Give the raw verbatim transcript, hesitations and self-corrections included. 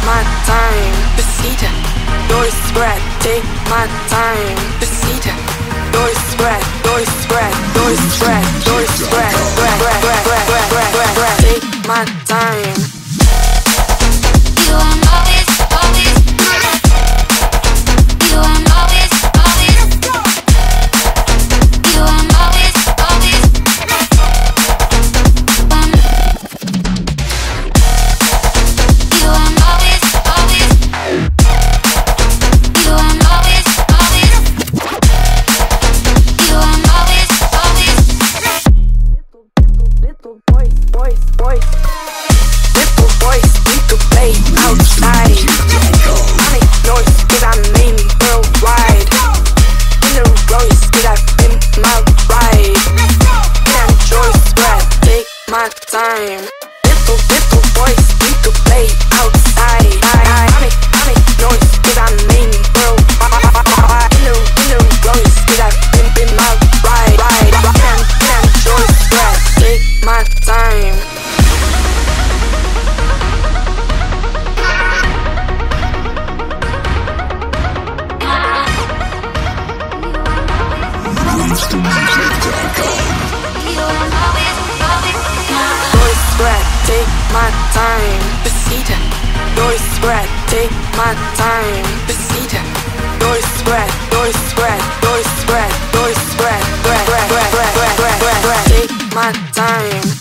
my time. Besita, dois spread, take my time. Besita, dois spread, dois spread, dois spread, dois spread, spread, spread, spread, spread, spread, spread, take my time. You are always, always. You are always, always. You are always, always. Um. You are always, always. You are always, always. You are always, always. Little, little, little boys, boys, boys. Little boys need to play outside. I make noise, cause I'm named worldwide. In the Rolls, cause I've been my ride. And enjoy spread, take my time. Little, little boys need to play outside. I, I make, I make noise, cause I'm named worldwide. In the, in the Rolls, cause I've been, been my ride, ride. And, and enjoy spread, take my time. Dois spread, take my time. Besita, dois spread, take my time. Besita, dois spread, dois spread, dois spread, dois spread, spread, spread, spread, spread, spread, spread, take my time.